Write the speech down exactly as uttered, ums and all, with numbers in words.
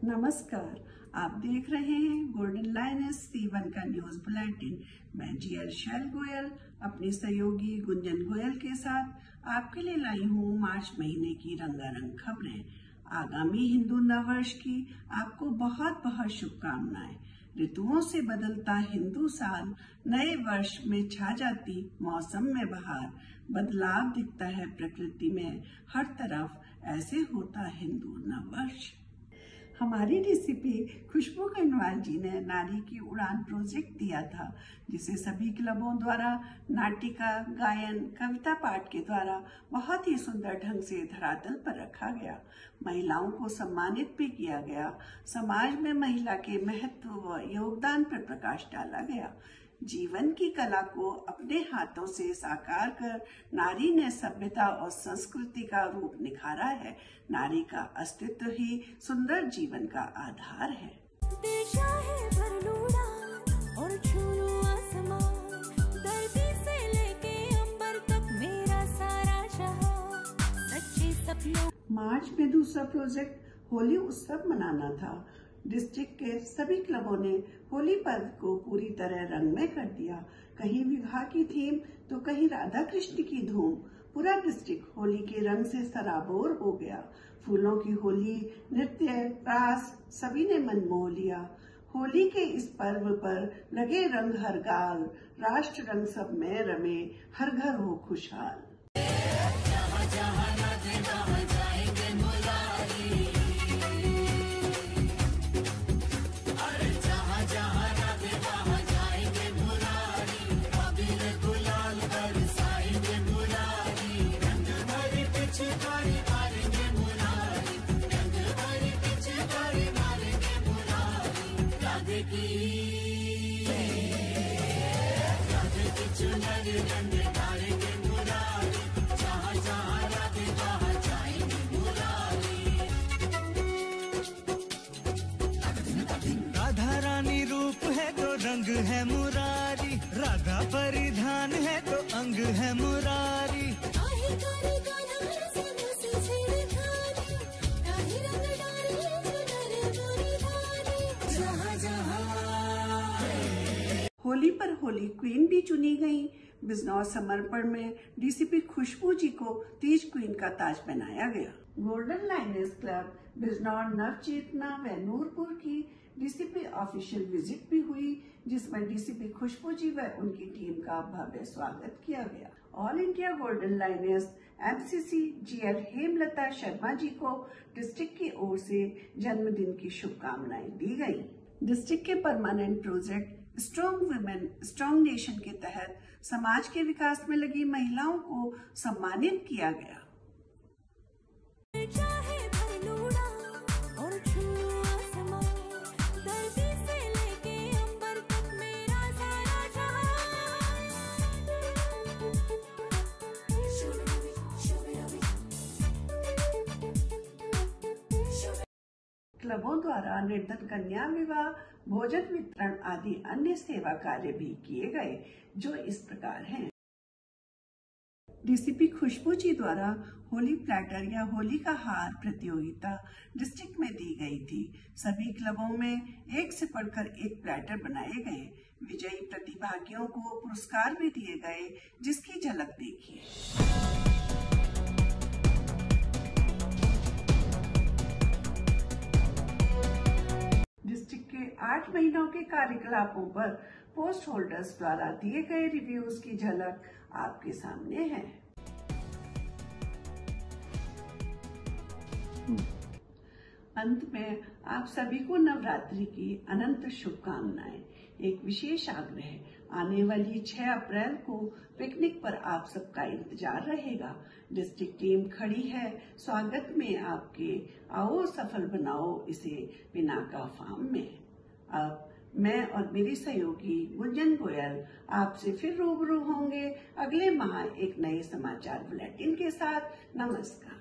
नमस्कार, आप देख रहे हैं गोल्डन लाइन्स सी वन का न्यूज बुलेटिन। मैं जीएल शैल गोयल अपनी सहयोगी गुंजन गोयल के साथ आपके लिए लाई हूँ मार्च महीने की रंगारंग खबरें। आगामी हिंदू नववर्ष की आपको बहुत बहुत शुभकामनाएं। ऋतुओं से बदलता हिंदू साल, नए वर्ष में छा जाती मौसम में बहार, बदलाव दिखता है प्रकृति में हर तरफ, ऐसे होता हिंदू नववर्ष। हमारी रेसिपी खुशबू गणवाल जी ने नारी की उड़ान प्रोजेक्ट दिया था, जिसे सभी क्लबों द्वारा नाटिका, गायन, कविता पाठ के द्वारा बहुत ही सुंदर ढंग से धरातल पर रखा गया। महिलाओं को सम्मानित भी किया गया। समाज में महिला के महत्व व योगदान पर प्रकाश डाला गया। जीवन की कला को अपने हाथों से साकार कर नारी ने सभ्यता और संस्कृति का रूप निखारा है। नारी का अस्तित्व ही सुंदर जीवन का आधार है। दिशा है भरलूड़ा और छूलू आसमान, धरती से लेके अंबर तक मेरा सारा शहर, सच्चे सपनों। मार्च में दूसरा प्रोजेक्ट होली उत्सव मनाना था। डिस्ट्रिक्ट के सभी क्लबों ने होली पर्व को पूरी तरह रंग में कर दिया। कहीं विवाह की थीम तो कहीं राधा कृष्ण की धूम। पूरा डिस्ट्रिक्ट होली के रंग से सराबोर हो गया। फूलों की होली, नृत्य, रास सभी ने मन मोह लिया। होली के इस पर्व पर लगे रंग हर गाल, राष्ट्र रंग सब में रमे, हर घर हो खुशहाल। राधा रानी रूप है तो रंग है मुरारी, राधा परिधान है तो अंग है मुरारी। होली पर होली क्वीन भी चुनी गई। बिजनौर समर्पण में डीसीपी खुशबू जी को तीज क्वीन का ताज पहनाया गया। Golden Lions club Bijnor Navchetna व नूरपुर की डीसीपी ऑफिशियल विजिट भी हुई, जिसमें डीसीपी खुशबू जी व उनकी टीम का भव्य स्वागत किया गया। All India Golden Lions MCC GL Hemlata Sharma ji को डिस्ट्रिक्ट की ओर से जन्मदिन की शुभकामनाएं दी गयी। डिस्ट्रिक्ट के permanent project strong women strong nation के तहत समाज के विकास में लगी महिलाओं को सम्मानित किया गया। क्लबों द्वारा निर्धन कन्या विवाह, भोजन वितरण आदि अन्य सेवा कार्य भी किए गए, जो इस प्रकार हैं। डीसीपी खुशबू जी द्वारा होली प्लैटर या होली का हार प्रतियोगिता डिस्ट्रिक्ट में दी गई थी। सभी क्लबों में एक से बढ़कर एक प्लैटर बनाए गए। विजयी प्रतिभागियों को पुरस्कार भी दिए गए, जिसकी झलक देखिए। डिस्ट्रिक्ट के आठ महीनों के कार्यकलापों पर पोस्ट होल्डर्स द्वारा दिए गए रिव्यूज की झलक आपके सामने है। अंत में आप सभी को नवरात्रि की अनंत शुभकामनाएं। एक विशेष आग्रह, आने वाली छह अप्रैल को पिकनिक पर आप सबका इंतजार रहेगा। डिस्ट्रिक्ट टीम खड़ी है स्वागत में आपके। आओ सफल बनाओ इसे पिनाका फार्म में। अब मैं और मेरी सहयोगी गुंजन गोयल आपसे फिर रूबरू होंगे अगले माह एक नए समाचार बुलेटिन के साथ। नमस्कार।